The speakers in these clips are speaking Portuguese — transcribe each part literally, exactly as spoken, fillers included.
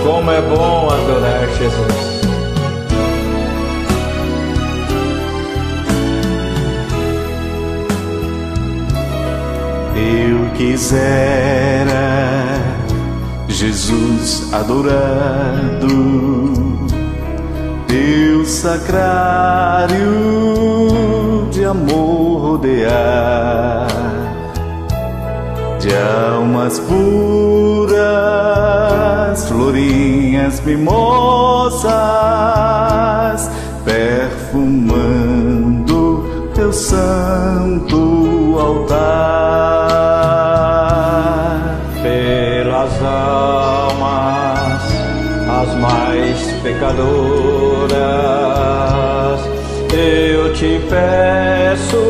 Como é bom adorar Jesus. Eu quisera Jesus adorado, teu sacrário de amor rodear, de almas puras, florinhas mimosas, perfumando teu santo altar. Pelas almas as mais pecadoras, eu te peço,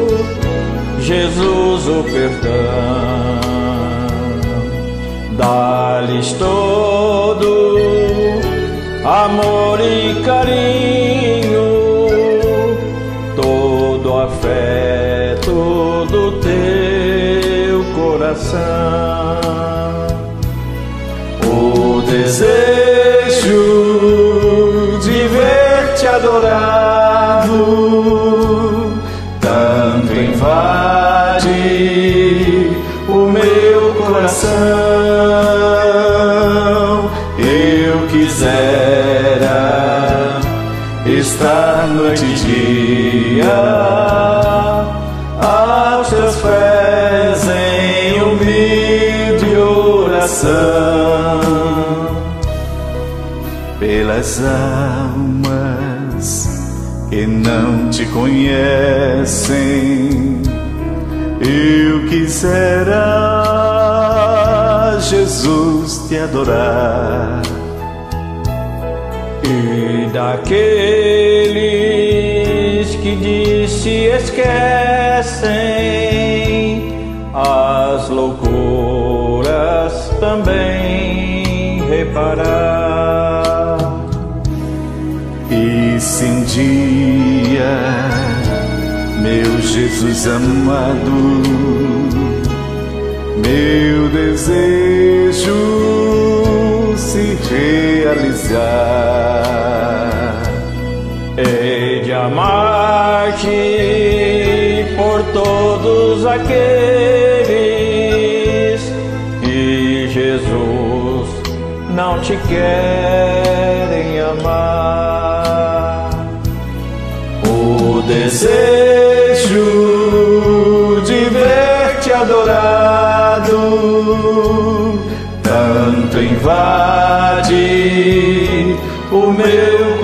Jesus, o perdão. Dá-lhes todo amor e carinho, todo afeto do teu coração. O desejo de ver-te adorado tanto invade o meu coração. Eu quisera estar noite e dia aos teus pés em humilde oração. Pelas almas que não te conhecem, eu quisera, Jesus, te adorar. E daqueles que de si esquecem, as loucuras também reparar. E se um dia, meu Jesus amado, meu desejo se realizar, hei de amar-te por todos aqueles que, Jesus, não te querem amar. O desejo de ver-te adorado tanto invade o meu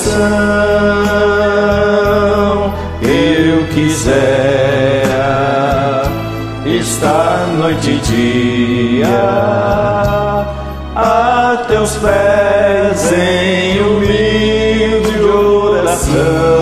coração. Eu quisera estar noite e dia a teus pés em humilde oração.